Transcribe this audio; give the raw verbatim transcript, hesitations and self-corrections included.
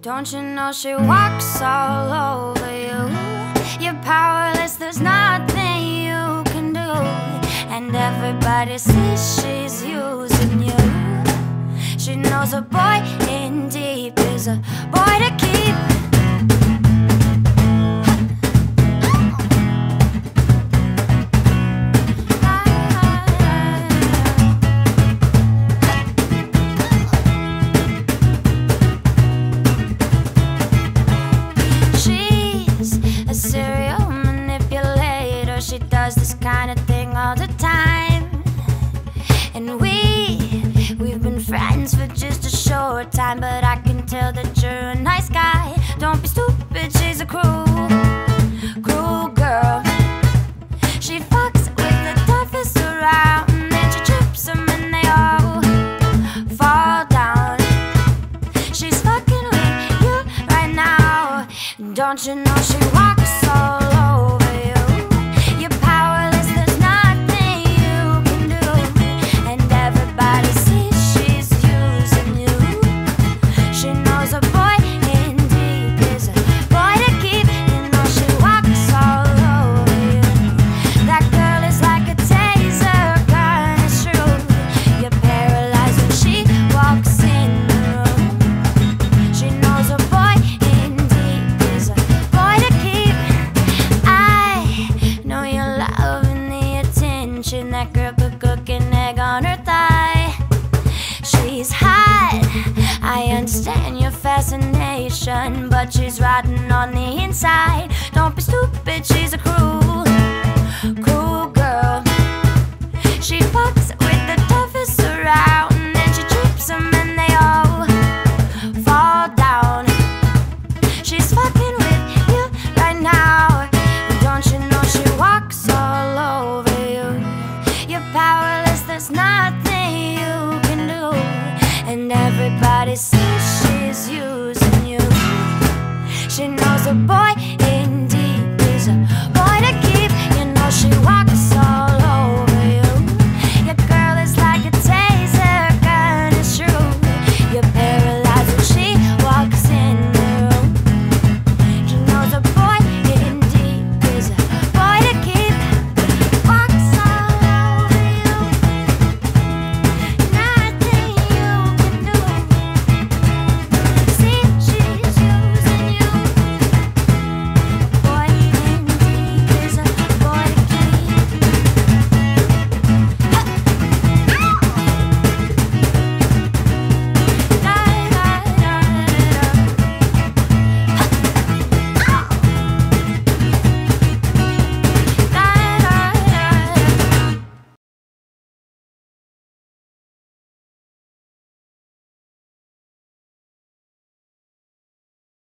Don't you know she walks all over you? You're powerless, there's nothing you can do. And everybody sees she's using you. She knows a boy in deep is a boy to keep. Serial manipulator, she does this kind of thing all the time. And we, we've been friends for just a short time, but I can tell that you're a nice guy. Don't be stupid, she's a cruel, cruel girl. She fucks with the toughest around, and she trips them and they all fall down. She's fucking with you right now. Don't you know she walks all over you? You're powerless, there's nothing you can do. And everybody sees she's using you. She knows a boy in deep is a boy to keep. You know she walks all over you. That girl is like a taser gun, it's true. You're paralyzed when she walks in the room. She knows a boy in deep is a boy to keep. I know you're loving the attention. That girl could cook an egg on her thigh. She's hot, I understand your fascination, but she's rotten on the inside. Don't be stupid, she's a cruel